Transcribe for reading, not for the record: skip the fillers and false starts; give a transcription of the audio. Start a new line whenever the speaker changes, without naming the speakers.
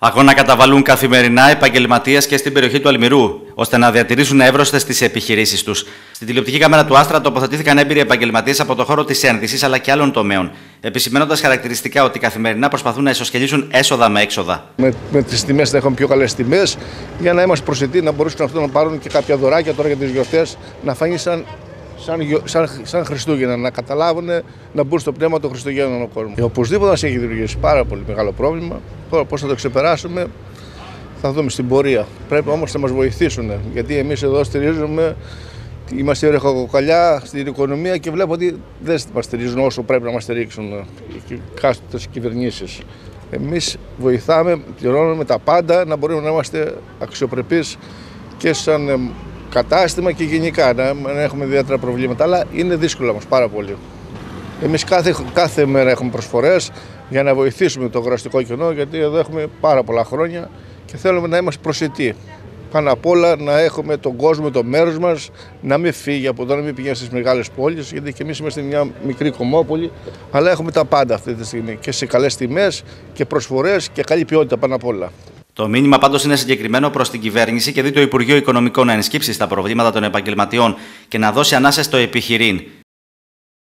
Αγώνα καταβαλούν καθημερινά επαγγελματίες και στην περιοχή του Αλμυρού, ώστε να διατηρήσουν εύρωστες τις επιχειρήσεις τους. Στην τηλεοπτική κάμερα του Άστρα τοποθετήθηκαν έμπειροι επαγγελματίες από το χώρο της ένδυσης αλλά και άλλων τομέων, επισημαίνοντας χαρακτηριστικά ότι καθημερινά προσπαθούν να ισοσχελίσουν έσοδα με έξοδα.
Με τις τιμές να έχουμε πιο καλές τιμές, για να είμαστε προσιτοί, να μπορέσουν αυτό να πάρουν και κάποια δωράκια τώρα για τις γιορτές, να φανεί σαν Χριστούγεννα, να καταλάβουν, να μπουν στο πνεύμα των Χριστουγέννων ο κόσμος. Οπωσδήποτε μας έχει δημιουργήσει πάρα πολύ μεγάλο πρόβλημα. Τώρα πώς θα το ξεπεράσουμε θα δούμε στην πορεία. Πρέπει όμως να μας βοηθήσουν, γιατί εμείς εδώ στηρίζουμε, είμαστε ρεχοκοκαλιά στην οικονομία και βλέπω ότι δεν μας στηρίζουν όσο πρέπει να μας στηρίξουν οι κάστοτες κυβερνήσεις. Εμείς βοηθάμε, πληρώνουμε τα πάντα, να μπορούμε να είμαστε αξιοπρεπείς και σαν κατάστημα και γενικά, να έχουμε ιδιαίτερα προβλήματα, αλλά είναι δύσκολο όμως πάρα πολύ. Εμείς κάθε μέρα έχουμε προσφορές για να βοηθήσουμε το αγοραστικό κοινό, γιατί εδώ έχουμε πάρα πολλά χρόνια και θέλουμε να είμαστε προσιτοί. Πάνω απ' όλα να έχουμε τον κόσμο, το μέρος μας, να μην φύγει από εδώ, να μην πηγαίνει στις μεγάλες πόλεις, γιατί και εμείς είμαστε μια μικρή κομμόπολη, αλλά έχουμε τα πάντα αυτή τη στιγμή και σε καλές τιμές και προσφορές και καλή ποιότητα πάνω απ' όλα.
Το μήνυμα πάντως είναι συγκεκριμένο προς την κυβέρνηση και δει το Υπουργείο Οικονομικών να ενσκύψει στα προβλήματα των επαγγελματιών και να δώσει ανάσες στο επιχειρήν.